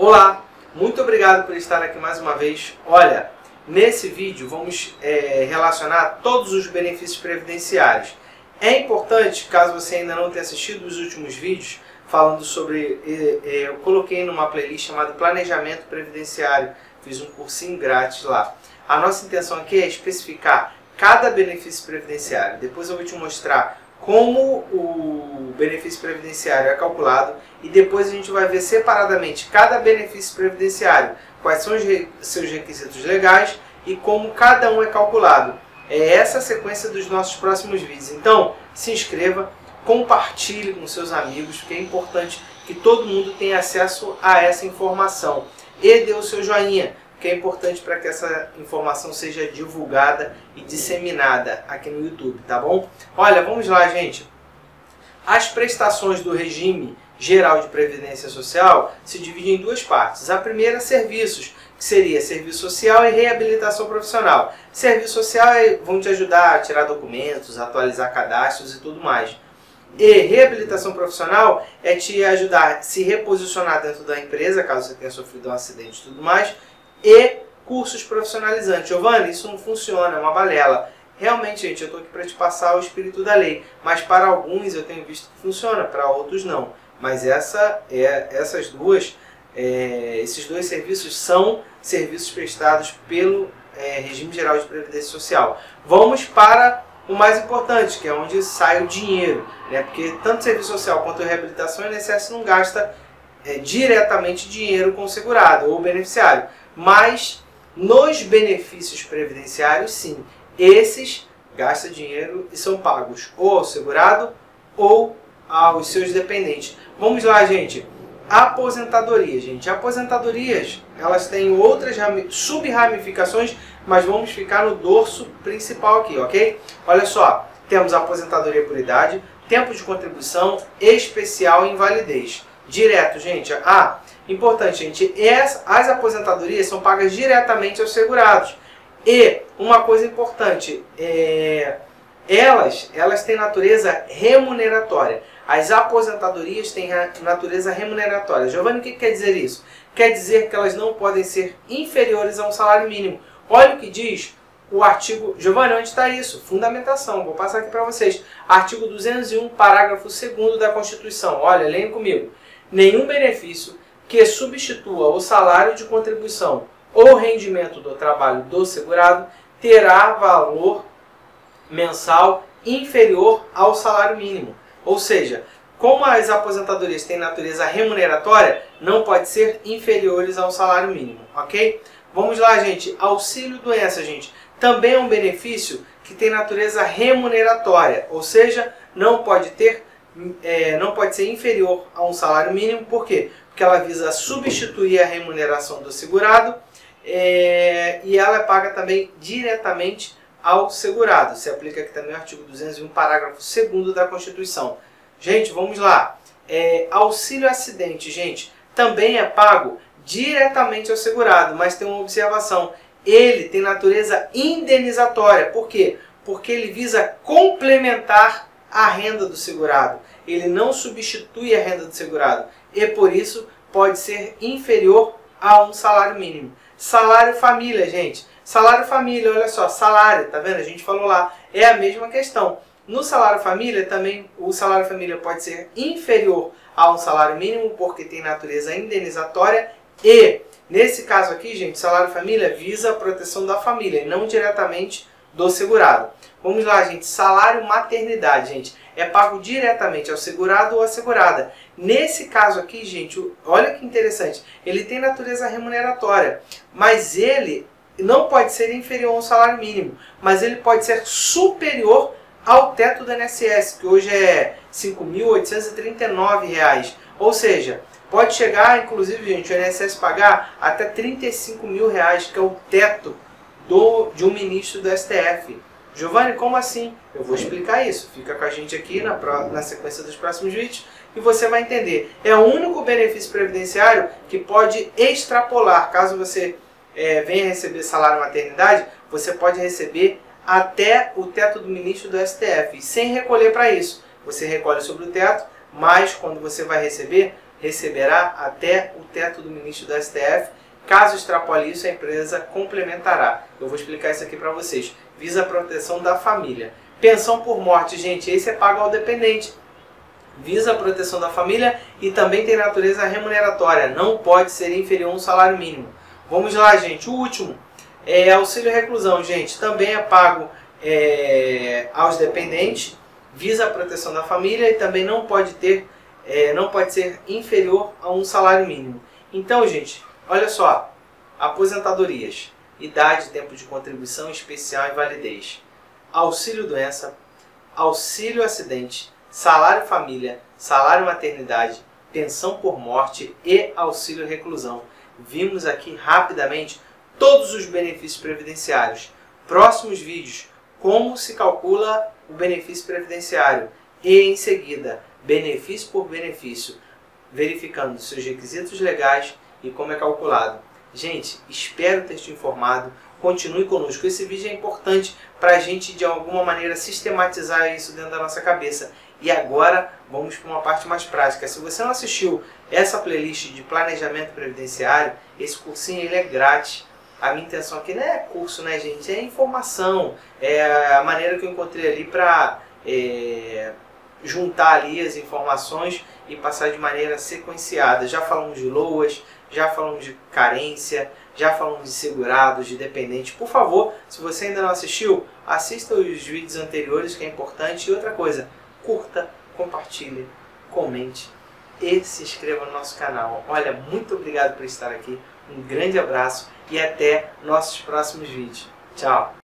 Olá, muito obrigado por estar aqui mais uma vez. Olha, nesse vídeo vamos relacionar todos os benefícios previdenciários. É importante, caso você ainda não tenha assistido os últimos vídeos, falando sobre, eu coloquei numa playlist chamada Planejamento Previdenciário, fiz um cursinho grátis lá. A nossa intenção aqui é especificar cada benefício previdenciário. Depois eu vou te mostrar como o benefício previdenciário é calculado e depois a gente vai ver separadamente cada benefício previdenciário, quais são os seus requisitos legais e como cada um é calculado. É essa a sequência dos nossos próximos vídeos. Então, se inscreva, compartilhe com seus amigos, porque é importante que todo mundo tenha acesso a essa informação. E dê o seu joinha, que é importante para que essa informação seja divulgada e disseminada aqui no YouTube, tá bom? Olha, vamos lá, gente. As prestações do regime geral de previdência social se dividem em duas partes. A primeira, serviços, que seria serviço social e reabilitação profissional. Serviço social vão te ajudar a tirar documentos, atualizar cadastros e tudo mais. E reabilitação profissional é te ajudar a se reposicionar dentro da empresa, caso você tenha sofrido um acidente e tudo mais. E cursos profissionalizantes. Giovanni, isso não funciona, é uma balela. Realmente, gente, eu estou aqui para te passar o espírito da lei. Mas para alguns eu tenho visto que funciona, para outros não. Mas esses dois serviços são serviços prestados pelo Regime Geral de Previdência Social. Vamos para o mais importante, que é onde sai o dinheiro, né? Porque tanto serviço social quanto reabilitação, o INSS não gasta diretamente dinheiro com o segurado ou o beneficiário. Mas nos benefícios previdenciários, sim, esses gastam dinheiro e são pagos ou ao segurado ou aos seus dependentes. Vamos lá, gente. Aposentadoria, gente. Aposentadorias, elas têm outras sub-ramificações, mas vamos ficar no dorso principal aqui, ok? Olha só, temos a aposentadoria por idade, tempo de contribuição, especial e invalidez. Direto, gente. Importante, gente, as aposentadorias são pagas diretamente aos segurados. E uma coisa importante, elas têm natureza remuneratória. As aposentadorias têm natureza remuneratória. Giovanni, o que quer dizer isso? Quer dizer que elas não podem ser inferiores a um salário mínimo. Olha o que diz o artigo... Giovanni, onde está isso? Fundamentação. Vou passar aqui para vocês. Artigo 201, parágrafo 2º da Constituição. Olha, leiam comigo. Nenhum benefício que substitua o salário de contribuição ou rendimento do trabalho do segurado terá valor mensal inferior ao salário mínimo. Ou seja, como as aposentadorias têm natureza remuneratória, não pode ser inferiores ao salário mínimo, ok? Vamos lá, gente. Auxílio-doença, gente, também é um benefício que tem natureza remuneratória, ou seja, não pode ser inferior a um salário mínimo. Por quê? Porque ela visa substituir a remuneração do segurado e ela é paga também diretamente ao segurado. Se aplica aqui também o artigo 201, parágrafo 2º da Constituição. Gente, vamos lá. Auxílio acidente, gente, também é pago diretamente ao segurado, mas tem uma observação. Ele tem natureza indenizatória. Por quê? Porque ele visa complementar a renda do segurado. Ele não substitui a renda do segurado. E por isso pode ser inferior a um salário mínimo. Salário família, gente. Salário família, olha só, salário, tá vendo? A gente falou lá, é a mesma questão. No salário família também, o salário família pode ser inferior a um salário mínimo, porque tem natureza indenizatória. E, nesse caso aqui, gente, salário família visa a proteção da família, e não diretamente do segurado. Vamos lá, gente. Salário maternidade, gente, é pago diretamente ao segurado ou à segurada. Nesse caso aqui, gente, olha que interessante, ele tem natureza remuneratória, mas ele não pode ser inferior ao salário mínimo, mas ele pode ser superior ao teto do INSS, que hoje é R$ 5.839. Ou seja, pode chegar, inclusive, gente, o INSS pagar até R$ 35.000, que é o teto de um ministro do STF. Giovanni, como assim? Eu vou explicar isso. Fica com a gente aqui na sequência dos próximos vídeos e você vai entender. É o único benefício previdenciário que pode extrapolar. Caso você venha receber salário maternidade, você pode receber até o teto do ministro do STF, sem recolher para isso. Você recolhe sobre o teto, mas quando você vai receber, receberá até o teto do ministro do STF. Caso extrapole isso, a empresa complementará. Eu vou explicar isso aqui para vocês. Visa a proteção da família. Pensão por morte, gente, esse é pago ao dependente. Visa a proteção da família e também tem natureza remuneratória. Não pode ser inferior a um salário mínimo. Vamos lá, gente. O último é auxílio reclusão, gente. Também é pago aos dependentes. Visa a proteção da família e também não pode ser inferior a um salário mínimo. Então, gente, olha só. Aposentadorias, idade, tempo de contribuição especial e validez. Auxílio doença, auxílio acidente, salário família, salário maternidade, pensão por morte e auxílio reclusão. Vimos aqui rapidamente todos os benefícios previdenciários. Próximos vídeos, como se calcula o benefício previdenciário e em seguida, benefício por benefício, verificando seus requisitos legais e como é calculado. Gente, espero ter te informado. Continue conosco. Esse vídeo é importante para a gente, de alguma maneira, sistematizar isso dentro da nossa cabeça. E agora, vamos para uma parte mais prática. Se você não assistiu essa playlist de planejamento previdenciário, esse cursinho ele é grátis. A minha intenção aqui não é curso, né, gente? É informação. É a maneira que eu encontrei ali para juntar ali as informações e passar de maneira sequenciada. Já falamos de LOAS, já falamos de carência, já falamos de segurados, de dependentes. Por favor, se você ainda não assistiu, assista os vídeos anteriores, que é importante. E outra coisa, curta, compartilhe, comente e se inscreva no nosso canal. Olha, muito obrigado por estar aqui. Um grande abraço e até nossos próximos vídeos. Tchau!